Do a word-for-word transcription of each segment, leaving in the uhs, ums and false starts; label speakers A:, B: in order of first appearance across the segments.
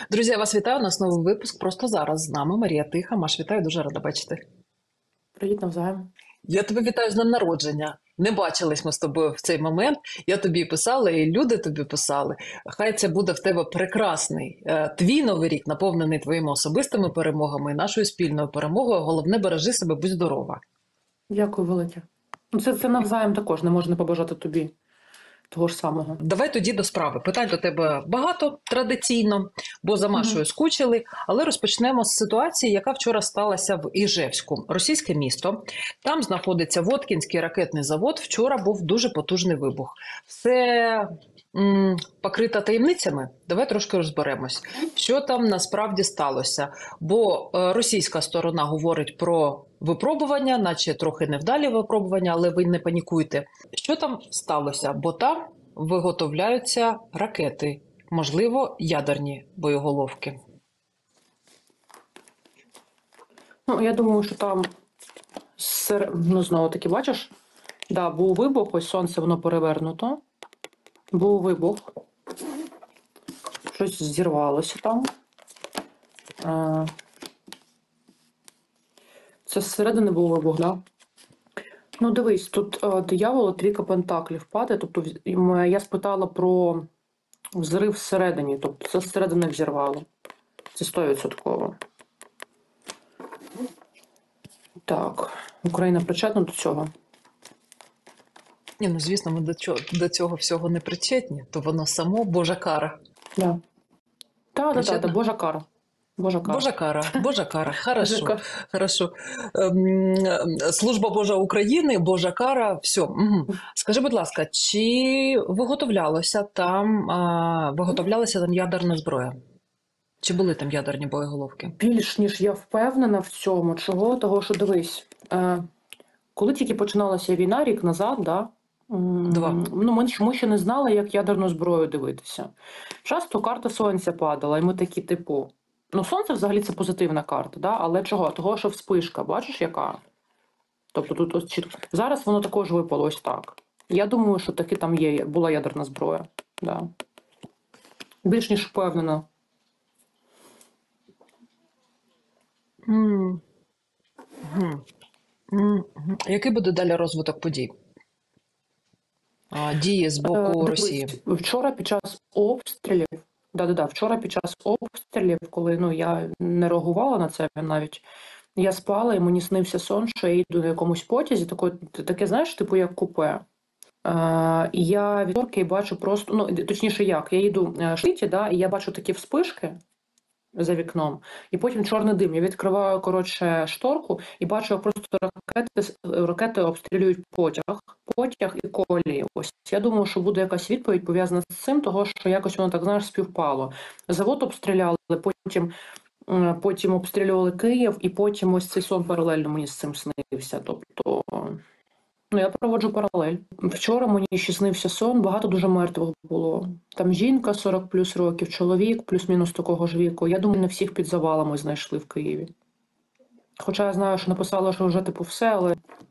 A: Друзі, я вас вітаю. У нас новий випуск. Просто зараз з нами Марія Тиха. Маш, вітаю, дуже рада бачити.
B: Привіт, навзаєм.
A: Я тебе вітаю з днем народження. Не бачились ми з тобою в цей момент. Я тобі писала, і люди тобі писали. Хай це буде в тебе прекрасний е, твій новий рік, наповнений твоїми особистими перемогами і нашою спільною перемогою. Головне, бережи себе, будь здорова.
B: Дякую велике. Ну, Це, це навзаєм також, не можна побажати тобі того ж самого.
A: Давай тоді до справи. Питань до тебе багато традиційно, бо за Машою скучили. Але розпочнемо з ситуації, яка вчора сталася в Іжевську. Російське місто. Там знаходиться Воткінський ракетний завод. Вчора був дуже потужний вибух. Все м, покрито таємницями. Давай трошки розберемось, що там насправді сталося. Бо е, російська сторона говорить про випробування, наче трохи невдалі випробування, але ви не панікуйте. Що там сталося? Бо там виготовляються ракети, можливо, ядерні боєголовки.
B: Ну, я думаю, що там, сер... ну, знову таки, бачиш, да, був вибух, ось сонце, воно перевернуто. Був вибух. Щось зірвалося там. А... Це зсередини був вибух, да? Ну, дивись, тут е, диявол, трійка пентаклів падає. Тобто, в- я спитала про взрив всередині. Тобто, це зсередини взірвало. Це сто відсотків. Так, Україна причетна до цього?
A: Ні, ну звісно, ми до цього, до цього всього не причетні, то воно само Божа кара.
B: Да. Так, так,
A: Причетна?
B: так, Божа кара. Божа кара.
A: Божа кара, Божа кара, хорошо,
B: Божа кара.
A: хорошо. Ем, Служба Божа України, Божа кара, все. Угу. Скажи, будь ласка, чи виготовлялося там, а, виготовлялася там ядерна зброя? Чи були там ядерні боєголовки?
B: Більш ніж я впевнена в цьому. Чого? Того, що дивись, е, коли тільки починалася війна, рік назад, да, м,
A: Два.
B: ну, ми, ми ще не знали, як ядерну зброю дивитися. Часто карта сонця падала, і ми такі, типу, ну, сонце взагалі це позитивна карта, да, але чого? Того, що вспишка, бачиш, яка? Тобто тут ось чітко. Зараз воно також випало ось так. Я думаю, що таки там є, була ядерна зброя. Да. Більш ніж впевнена.
A: М. Мгм. Мгм. Який буде далі розвиток подій? А, Дії з
B: Е,
A: боку
B: дивись,
A: Росії?
B: Вчора під час обстрілів, да-да-да, вчора під час обстрілів, коли ну, я не реагувала на це навіть, я спала і мені снився сон, що я йду на якомусь потязі, таке, таке знаєш, типу як купе. Е, і я від орки бачу просто, ну, точніше як, я їду е, шиті, да, і я бачу такі вспишки за вікном, і потім чорний дим. Я відкриваю, коротше, шторку і бачу, як просто ракети, ракети обстрілюють потяг, потяг і колії. Ось я думаю, що буде якась відповідь пов'язана з цим, того що якось воно так, знаєш, співпало. Завод обстріляли, потім, м, потім обстрілювали Київ, і потім ось цей сон паралельно мені з цим снився. Тобто, ну, я проводжу паралель. Вчора мені ще снився сон, багато дуже мертвих було. Там жінка сорок плюс років, чоловік плюс-мінус такого ж віку. Я думаю, не всіх під завалами знайшли в Києві. Хоча я знаю, що написала, що вже типу все, але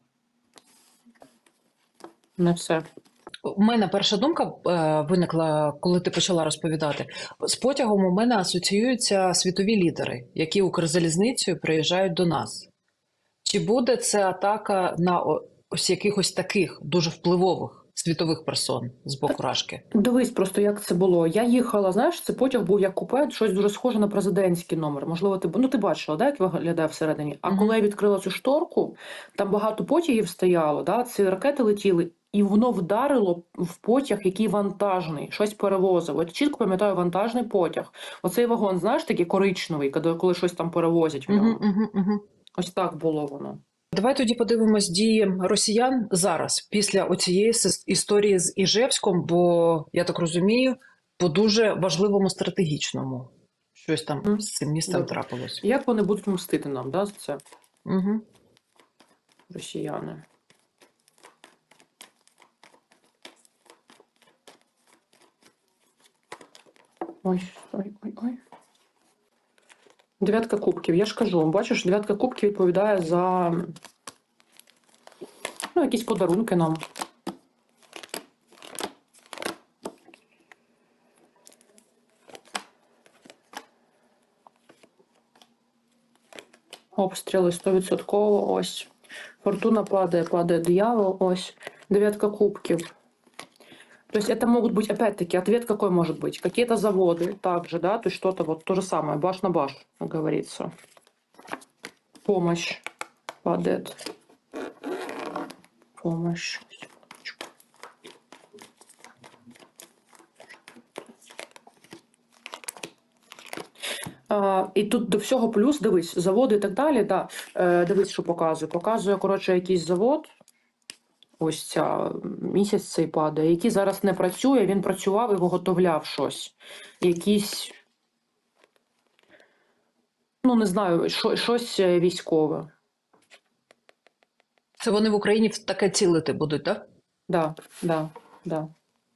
B: не все.
A: У мене перша думка е, виникла, коли ти почала розповідати. З потягом у мене асоціюються світові лідери, які Укрзалізницею приїжджають до нас. Чи буде це атака на о- ось якихось таких дуже впливових світових персон з боку Рашки?
B: Дивись просто, як це було. Я їхала, знаєш, це потяг був як купе, щось дуже схоже на президентський номер. Можливо, ти, ну, ти бачила, да, як виглядає всередині? А
A: Мгм.
B: коли я відкрила цю шторку, там багато потягів стояло, да, ці ракети летіли, і воно вдарило в потяг, який вантажний, щось перевозив. От чітко пам'ятаю, вантажний потяг. Оцей вагон, знаєш, такий коричневий, коли, коли щось там перевозять в ньому.
A: Угу, угу, угу.
B: Ось так було воно.
A: Давай тоді подивимось дії росіян зараз, після оцієї сис- історії з Іжевськом, бо, я так розумію, по дуже важливому стратегічному. Щось там
B: Мгм.
A: з цим містом
B: Добре.
A: трапилось.
B: Як вони будуть мстити нам, да, за це,
A: Угу.
B: росіяни? Ой, ой, ой, ой. Дев'ятка кубків. Я ж кажу, бачиш, дев'ятка кубків відповідає за, ну, якісь подарунки нам. Обстріли сто відсотків. Ось. Фортуна падає, падає диявол. Ось. Дев'ятка кубків. То есть это могут быть, опять-таки, ответ какой может быть? Какие-то заводы также, да, то есть что-то вот то же самое, баш на баш, как говорится. Помощь падает. Помощь. А, і тут до всього плюс, дивись, заводи і так далі, да, е, дивись, що показує. Показує, коротше, якийсь завод, ось ця місяць цей падає, який зараз не працює, він працював і виготовляв щось. Якісь, ну не знаю, що, щось військове.
A: Це вони в Україні в таке цілити будуть, так?
B: Да, да, да.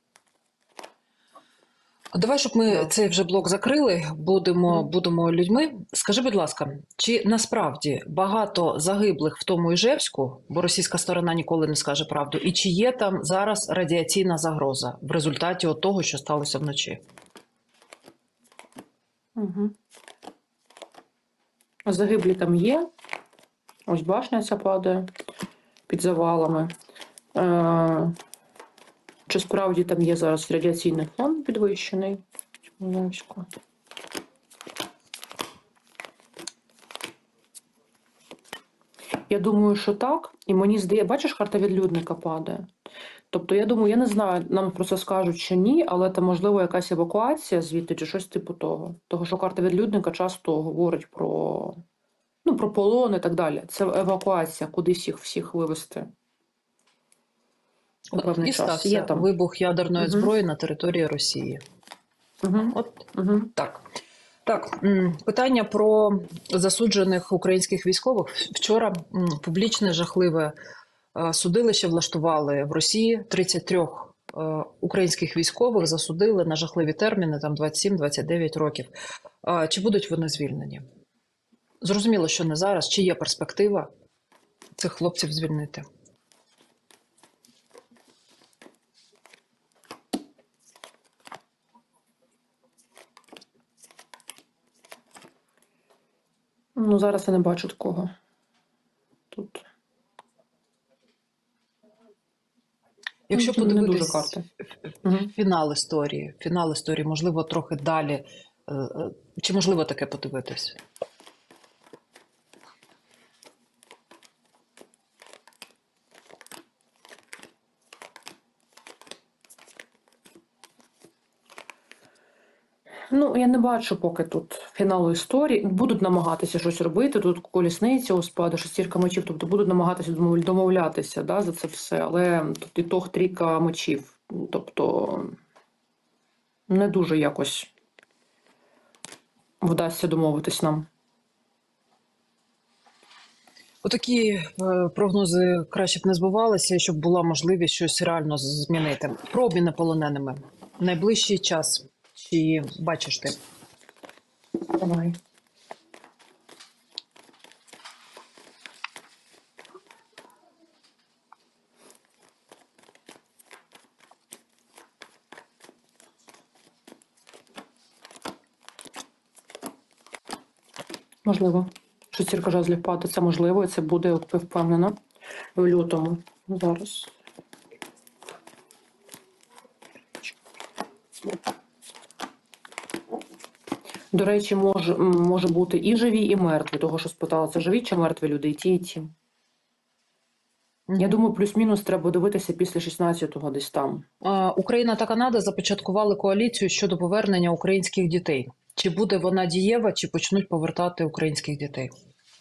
A: Давай, щоб ми
B: Да.
A: цей вже блок закрили, будемо,
B: Мгм.
A: будемо людьми. Скажи, будь ласка, чи насправді багато загиблих в тому Іжевську, бо російська сторона ніколи не скаже правду, і чи є там зараз радіаційна загроза в результаті от того, що сталося вночі?
B: Угу. Загиблі там є. Ось башня ця падає під завалами. Е, Чи справді там є зараз радіаційний фон підвищений? Смоленську. Я думаю, що так. І мені здається, бачиш, карта відлюдника падає. Тобто, я думаю, я не знаю, нам про це скажуть чи ні, але це, можливо, якась евакуація звідти, чи щось типу того. Того, що карта відлюдника часто говорить про, ну, про полон і так далі. Це евакуація, кудись їх всіх вивезти. У певний
A: І
B: час.
A: стався
B: Є там.
A: вибух ядерної
B: Мгм.
A: зброї на території Росії.
B: Угу.
A: От
B: Угу.
A: так. Так, м, питання про засуджених українських військових. Вчора м, публічне жахливе е, судилище влаштували в Росії. тридцять три е, українських військових засудили на жахливі терміни, там двадцять сім - двадцять дев'ять років. Е, Чи будуть вони звільнені? Зрозуміло, що не зараз. Чи є перспектива цих хлопців звільнити?
B: Ну, зараз я не бачу такого. Тут.
A: Якщо
B: Ну, не дуже
A: подивитись
B: карти. Угу.
A: фінал історії, фінал історії, можливо, трохи далі. е, е, Чи можливо таке подивитись?
B: Ну, я не бачу поки тут фіналу історії. Будуть намагатися щось робити. Тут колісниця у спаду, шестірка мечів, тобто будуть намагатися домов- домовлятися, да, за це все. Але тут і тох трійка мечів. Тобто не дуже якось вдасться домовитись нам.
A: Отакі е, прогнози краще б не збувалися, щоб була можливість щось реально змінити. Про обміни полоненими. Найближчий час. Чи бачиш ти?
B: Давай. Можливо. Шестірка жезлів падає, це можливо, і це буде, я впевнена, в лютому. Зараз. До речі, може, м, може бути і живі, і мертві. Того, що спитала, це живі чи мертві люди, і ті, і ті. Я думаю, плюс-мінус треба дивитися після шістнадцятого десь там.
A: А, Україна та Канада започаткували коаліцію щодо повернення українських дітей. Чи буде вона дієва, чи почнуть повертати українських дітей?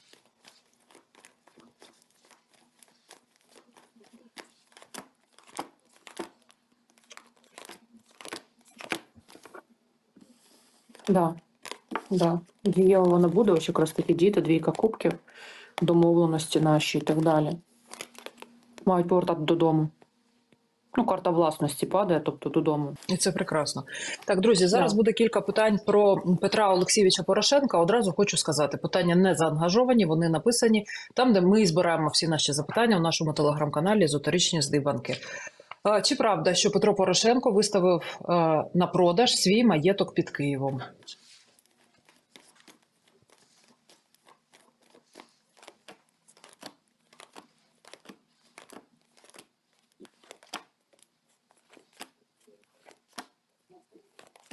B: Да, да. Дієво вона буде, ось якраз такі діти, двійка кубків, домовленості наші і так далі. Мають повертати додому. Ну, карта власності падає, тобто додому.
A: І це прекрасно. Так, друзі, зараз
B: Да.
A: буде кілька питань про Петра Олексійовича Порошенка. Одразу хочу сказати, питання не заангажовані, вони написані там, де ми збираємо всі наші запитання в нашому телеграм-каналі «Езотеричні здибанки». А, Чи правда, що Петро Порошенко виставив а, на продаж свій маєток під Києвом?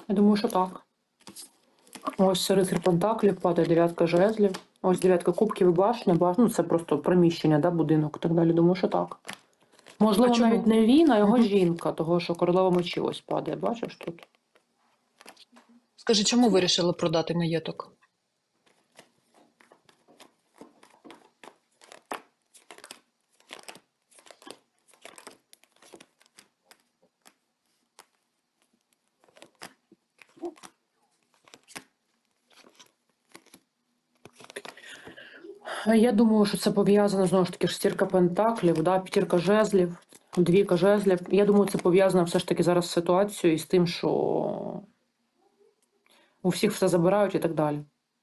B: Я думаю, що так. Ось рицар пентаклів, падає дев'ятка жезлів. Ось дев'ятка кубків і башня. Баш... Ну, це просто приміщення, да, будинок і так далі. Думаю, що так.
A: А
B: Можливо,
A: чому?
B: навіть не він, а його
A: Мгм.
B: жінка, того, що королева мечів ось падає. Бачиш тут?
A: Скажи, чому вирішили продати маєток?
B: Я думаю, що це пов'язано, знову ж таки, шестірка пентаклів, да, п'ятірка жезлів, двійка жезлів. Я думаю, це пов'язано все ж таки зараз з ситуацією і з тим, що у всіх все забирають і так далі.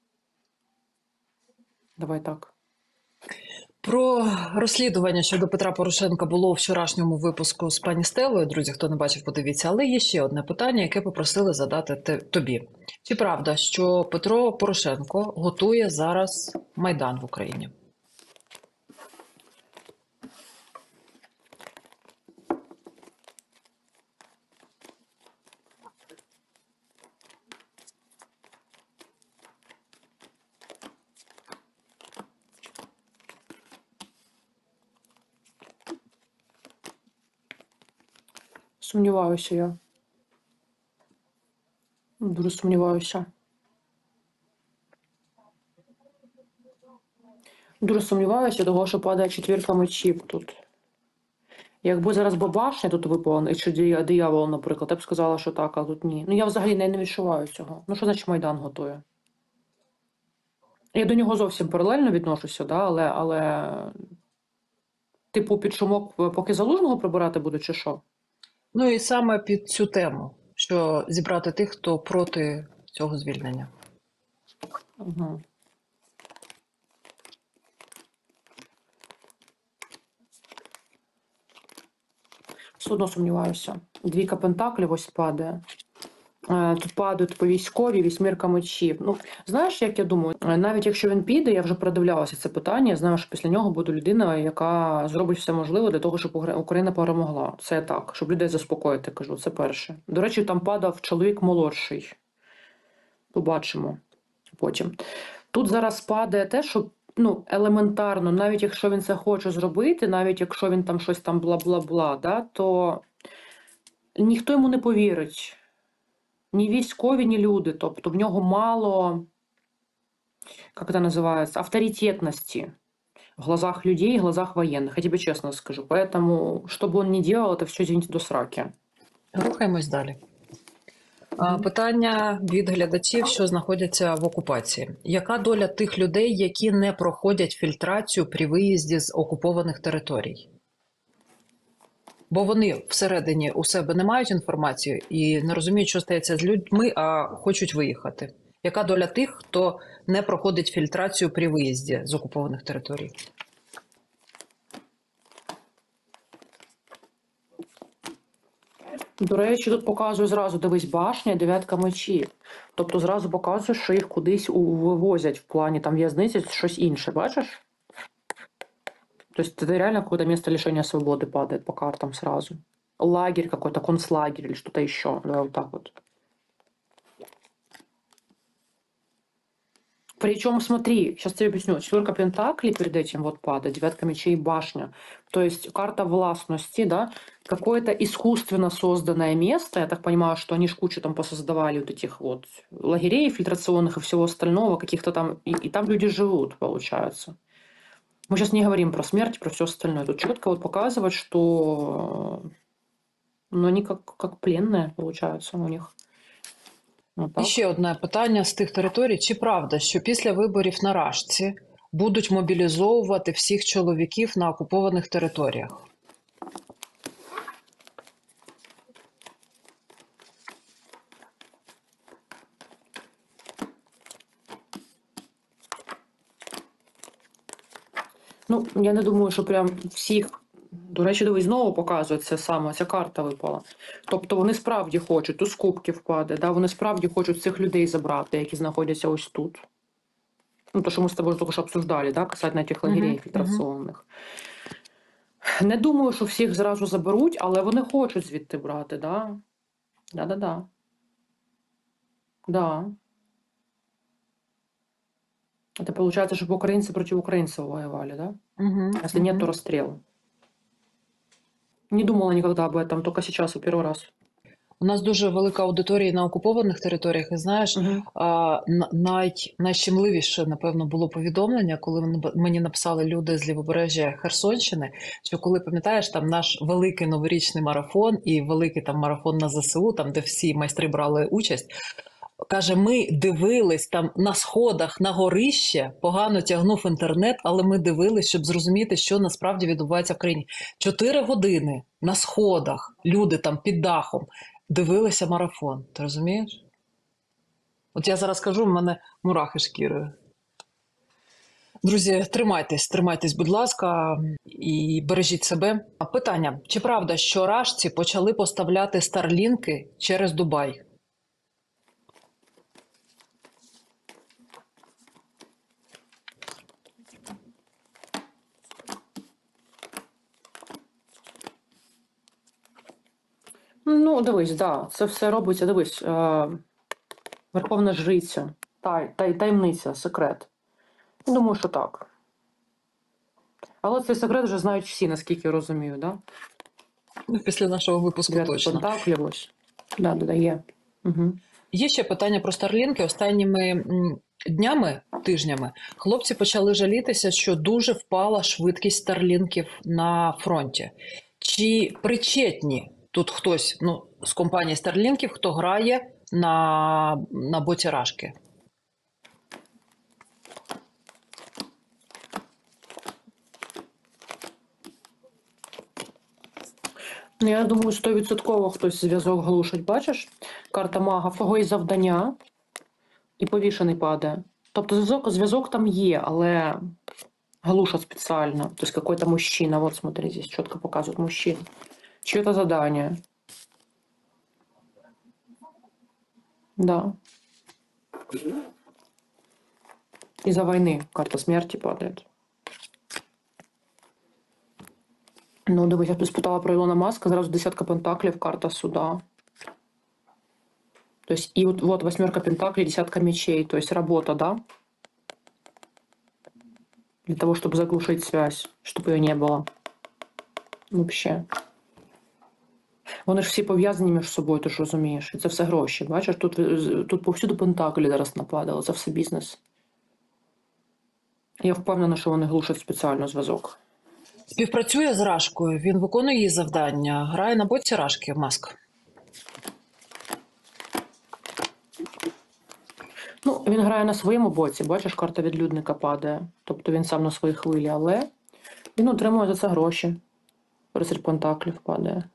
B: Давай так.
A: Про розслідування щодо Петра Порошенка було у вчорашньому випуску з пані Стелою. Друзі, хто не бачив, подивіться. Але є ще одне питання, яке попросили задати те- тобі. Чи правда, що Петро Порошенко готує зараз Майдан в Україні?
B: Сумніваюся я. Дуже сумніваюся. Дуже сумніваюся, того, що падає четвірка мечів тут. Якби зараз бабашня тут випала, чи дия- диявол, наприклад, я б сказала, що так, а тут ні. Ну я взагалі не, не відчуваю цього. Ну що значить Майдан готує? Я до нього зовсім паралельно відношуся, да, але, але типу під шумок, поки Залужного прибирати буде, чи що?
A: Ну і саме під цю тему, що зібрати тих, хто проти цього звільнення.
B: Угу. Все одно сумніваюся. Двійка пентаклів ось падає. Е, Тут падають по військові, вісьмірка мечів. Ну, знаєш, як я думаю, Е, навіть якщо він піде, я вже передивлялася це питання, я знаю, що після нього буде людина, яка зробить все можливе для того, щоб Угр- Україна перемогла. Це так, щоб людей заспокоїти, кажу, це перше. До речі, там падав чоловік молодший. Побачимо потім. Тут зараз падає те, що ну, елементарно, навіть якщо він це хоче зробити, навіть якщо він там щось там бла-бла-бла, да, то ніхто йому не повірить. Ні військові, ні люди. Тобто в нього мало, як це називається, авторитетності в глазах людей, в глазах военных. Я тебе честно скажу. Поэтому, что бы он ни делал, это все, извините, до сраки.
A: Рухаємось далі. А, Питання від глядачів, що знаходяться в окупації. Яка доля тих людей, які не проходять фільтрацію при виїзді з окупованих територій? Бо вони всередині у себе не мають інформації і не розуміють, що стається з людьми, а хочуть виїхати. Яка доля тих, хто не проходить фільтрацію при виїзді з окупованих територій?
B: До речі, тут показує зразу, дивись, башня, дев'ятка мечів. Тобто зразу показує, що їх кудись у- вивозять в плані там в'язниці, щось інше, бачиш? Тобто это реально какое-то место лишения свободы падает по картам сразу. Лагерь какой-то, концлагерь или что-то еще. Давай вот так вот. Причем, смотри, сейчас тебе объясню. Четверка пентаклей перед этим вот падает, девятка мечей, башня. То есть карта властности, да, какое-то искусственно созданное место. Я так понимаю, что они ж кучу там посоздавали вот этих вот лагерей фильтрационных и всего остального, каких-то там, и, и там люди живут, получается. Мы сейчас не говорим про смерть, про все остальное. Тут четко вот показывать, что ну, они как, как пленные, получаются у них. Вот
A: І
B: так.
A: ще одне питання з тих територій. Чи правда, що після виборів на Рашці будуть мобілізовувати всіх чоловіків на окупованих територіях?
B: Ну, я не думаю, що прям всіх. До речі, дивись, знову показує це саме, ця карта випала. Тобто вони справді хочуть, тут з кубків впаде, да? Вони справді хочуть цих людей забрати, які знаходяться ось тут. Ну, то, що ми з тобою тільки що обсуждали, да? Касательно тих лагерей
A: Мгм,
B: фільтраційних. Не думаю, що всіх зразу заберуть, але вони хочуть звідти брати, да? Да-да-да. Да. Это получается, чтобы украинцы против украинцев воевали, да?
A: Угу,
B: А если нет, то
A: угу.
B: расстрел. Не думала никогда об этом, только сейчас, и первый раз.
A: У нас дуже велика аудиторія на окупованих територіях, і знаєш,
B: Угу.
A: а, на- най, найщемливіше, напевно, було повідомлення, коли мені мені написали люди з лівобережжя Херсонщини, що коли, пам'ятаєш, там наш великий новорічний марафон і великий там марафон на ЗСУ, там, де всі майстри брали участь, каже, ми дивились там на сходах на горище, погано тягнув інтернет, але ми дивились, щоб зрозуміти, що насправді відбувається в країні. Чотири години на сходах, люди там під дахом, дивилися марафон. Ти розумієш? От я зараз кажу, в мене мурахи шкірою. Друзі, тримайтесь, тримайтесь, будь ласка, і бережіть себе. А питання, чи правда, що рашці почали поставляти старлінки через Дубай?
B: Ну, дивись, да, це все робиться, дивись, е, Верховна Жриця, тай, тай, таємниця, секрет. Думаю, що так. Але цей секрет вже знають всі, наскільки я розумію, да?
A: Ну, після нашого випуску
B: Дев'ятка
A: точно.
B: пентаклів ось. Да, да, да, є. Угу.
A: Є ще питання про старлінки. Останніми м, днями, тижнями, хлопці почали жалітися, що дуже впала швидкість старлінків на фронті. Чи причетні тут хтось, ну, з компанії старлінків, хто грає на, на боці Рашки?
B: Ну, я думаю, стовідсотково хтось зв'язок глушить. Бачиш? Карта мага, в кого є завдання, і повішений падає. Тобто зв'язок, зв'язок там є, але глушат специально. То есть какой-то мужчина, вот смотри, здесь четко показывают мужчин. Чье-то задание. Да. Из-за войны карта смерти падает. Ну, дивись, я тут спитала про Ілона Маска, зразу десятка пентаклів, карта суда. То есть, и вот, вот восьмерка пентаклей, десятка мечей, то есть работа, да? Для того, чтобы заглушить связь, чтобы ее не было. Вообще. Вони ж всі пов'язані між собою, ти ж розумієш. І це все гроші. Бачиш, тут, тут повсюду пентаклі зараз нападали, це все бізнес. Я впевнена, що вони глушать спеціально зв'язок.
A: Співпрацює з Рашкою, він виконує її завдання, грає на боці Рашки, Маск.
B: Ну, він грає на своєму боці, бачиш, карта відлюдника падає. Тобто він сам на своїй хвилі, але він отримує за це гроші. Рицарь пентаклів падає.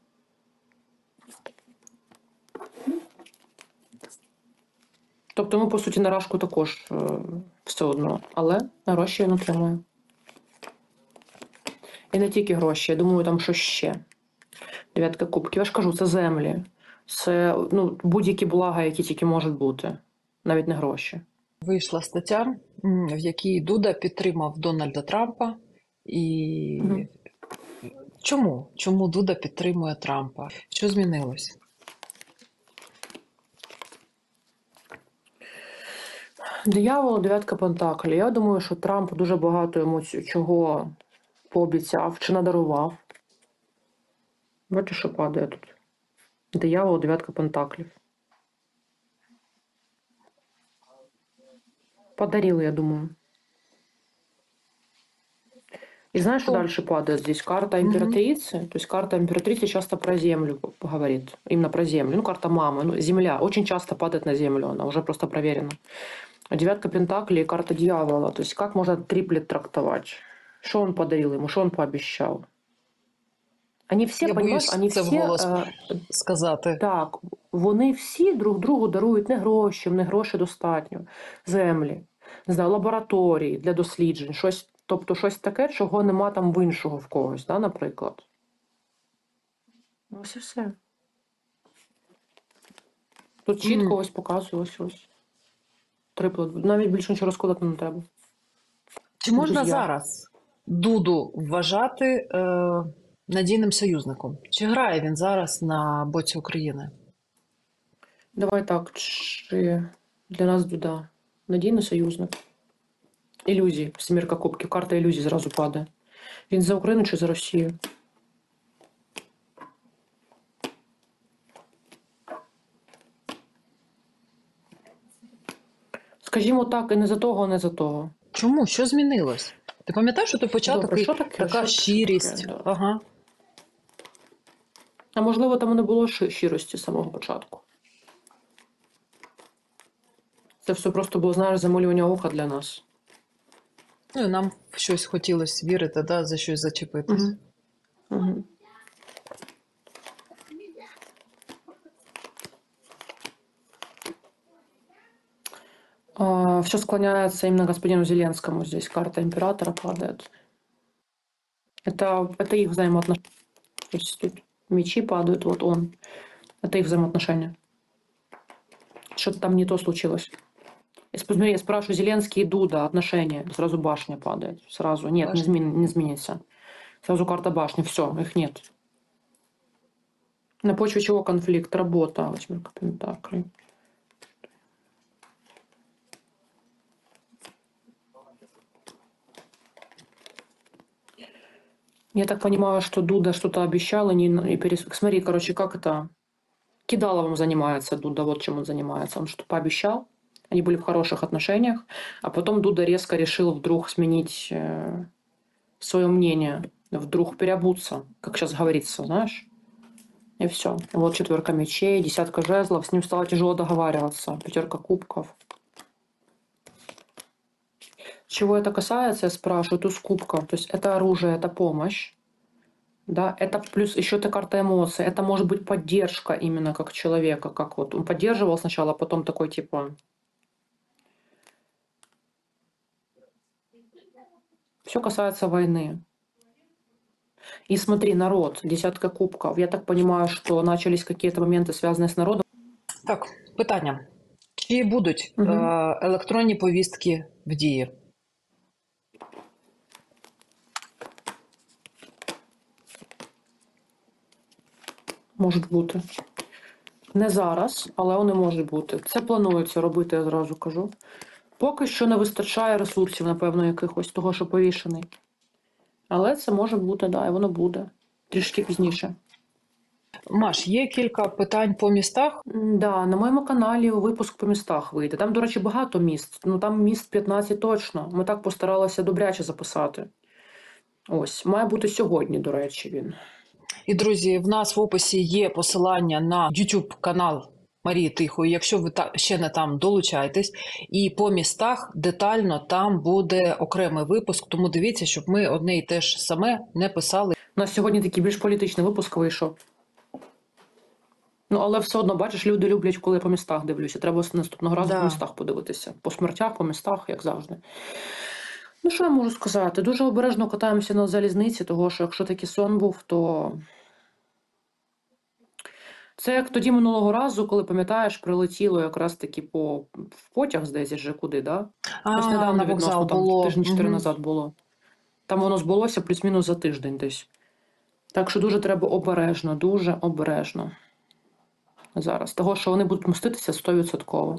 B: Тобто ми, по суті, на Рашку також е, все одно, але на гроші він отримує. І не тільки гроші, я думаю, там що ще. Дев'ятка кубків. Я ж кажу, це землі. Це ну, будь-які блага, які тільки можуть бути. Навіть не гроші.
A: Вийшла стаття, м, в якій Дуда підтримав Дональда Трампа. І
B: Мгм.
A: чому? Чому Дуда підтримує Трампа? Що змінилось?
B: Диявол, дев'ятка пентаклів. Я думаю, що Трамп дуже багато йому ць- чого пообіцяв чи надарував. Бачиш, що падає тут. Диявол, дев'ятка пентаклів. Подарил, я думаю. И знаешь, что
A: О.
B: дальше падает здесь? Карта
A: Мгм.
B: императрицы. То есть карта императрицы часто про землю говорит. Именно про землю. Ну, карта мамы. Ну, земля. Очень часто падает на землю. Она уже просто проверена. А девятка пентаклей и карта дьявола. То есть как можно триплет трактовать? Что он подарил ему? Что он пообещал? Они все,
A: Я
B: понимаешь,
A: боюсь
B: они
A: це
B: все...
A: вголос
B: е,
A: сказати.
B: Так, вони всі друг другу дарують не гроші, в них грошей достатньо, землі, не знаю, лабораторії для досліджень, щось, тобто щось таке, чого нема там в іншого в когось, да, наприклад. Ось і все. Тут чітко
A: Мгм.
B: ось показує, ось ось. Триплет. Навіть більше нічого розкладати не треба.
A: Чи можна
B: Друзі.
A: зараз Дуду вважати е, надійним союзником? Чи грає він зараз на боці України?
B: Давай так, чи Для нас Дуда. Надійний союзник. Ілюзії. Семірка кубків. Карта ілюзій зразу падає. Він за Україну чи за Росію? Скажімо так, і не за того, і не за того.
A: Чому? Що змінилось? Ти пам'ятаєш, що ти початок
B: Добре,
A: і
B: що таке?
A: така
B: Що
A: щирість?
B: таке? Да.
A: Ага.
B: А можливо, там і не було щи- щирості з самого початку. Це все просто було, знаєш, замилювання ока для нас.
A: Ну і нам в щось хотілося вірити, да, за щось зачепитись.
B: Угу. Угу. А, все склоняется именно господину Зеленскому. Здесь карта императора падает. Это, это их взаимоотношения. То есть тут мечи падают, вот он. Это их взаимоотношения. Что-то там не то случилось. Если посмотри, я спрашиваю, Зеленский и Дуда, отношения. Сразу башня падает. Сразу. Нет, не,
A: Башня.
B: измен, не изменится. Сразу карта башни. Все, их нет. На почве чего конфликт? Работа. Восьмерка пентаклей. Я так понимаю, что Дуда что-то обещал, и, не, и перес... Смотри, короче, как это... Кидаловым занимается Дуда, вот чем он занимается. Он что-то пообещал, они были в хороших отношениях, а потом Дуда резко решил вдруг сменить э, свое мнение, вдруг переобуться, как сейчас говорится, знаешь. И все. Вот четверка мечей, десятка жезлов, с ним стало тяжело договариваться, пятерка кубков. Чего это касается, я спрашиваю, туз кубков. То есть это оружие, это помощь. Да, это плюс еще это карта эмоций. Это может быть поддержка именно как человека. Как вот он поддерживал сначала, а потом такой типа... Все касается войны. И смотри, народ, десятка кубков. Я так понимаю, что начались какие-то моменты, связанные с народом.
A: Так, питання. Чи будуть
B: Угу.
A: е- електронні повістки в дії?
B: Можуть бути. Не зараз, але вони можуть бути. Це планується робити, я зразу кажу. Поки що не вистачає ресурсів, напевно, якихось того, що повішений. Але це може бути, да, і воно буде. Трішки пізніше.
A: Маш, є кілька питань по містах.
B: М, Да, на моєму каналі випуск по містах вийде. Там, до речі, багато міст. Ну, там міст п'ятнадцять точно. Ми так постаралися добряче записати. Ось, має бути сьогодні, до речі, він.
A: І, друзі, в нас в описі є посилання на YouTube канал Марії Тихої. Якщо ви та- ще не там, долучайтесь. І по містах детально там буде окремий випуск, тому дивіться, щоб ми одне і те ж саме не писали.
B: У нас сьогодні такий більш політичний випуск вийшов. Ну, але все одно, бачиш, люди люблять, коли я по містах дивлюся. Треба наступного разу
A: Да.
B: по містах подивитися. По смертях, по містах, як завжди. Ну, що я можу сказати? Дуже обережно катаємося на залізниці, того що якщо такий сон був, то... Це як тоді минулого разу, коли, пам'ятаєш, прилетіло якраз таки по в потяг, здається, вже куди, да?
A: А,
B: Ось недавно
A: на
B: відносно,
A: вокзал
B: там
A: було.
B: тижні чотири
A: Мгм.
B: назад було. Там воно збулося плюс-мінус за тиждень десь. Так що дуже треба обережно, дуже обережно. Зараз. Того, що вони будуть мститися сто відсотків.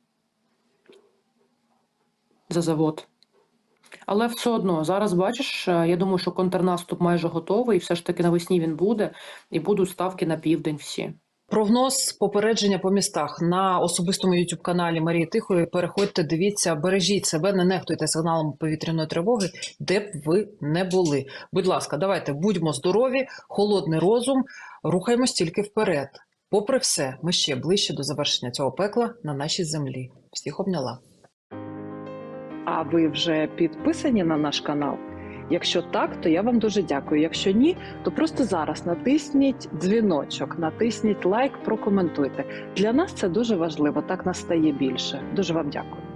B: За завод. Але все одно, зараз, бачиш, я думаю, що контрнаступ майже готовий, і все ж таки навесні він буде, і будуть ставки на південь всі.
A: Прогноз, попередження по містах на особистому YouTube-каналі Марії Тихої. Переходьте, дивіться, бережіть себе, не нехтуйте сигналом повітряної тривоги, де б ви не були. Будь ласка, давайте, будьмо здорові, холодний розум, рухаємось тільки вперед. Попри все, ми ще ближче до завершення цього пекла на нашій землі. Всіх обняла.
C: А ви вже підписані на наш канал? Якщо так, то я вам дуже дякую. Якщо ні, то просто зараз натисніть дзвіночок, натисніть лайк, прокоментуйте. Для нас це дуже важливо, так нас стає більше. Дуже вам дякую.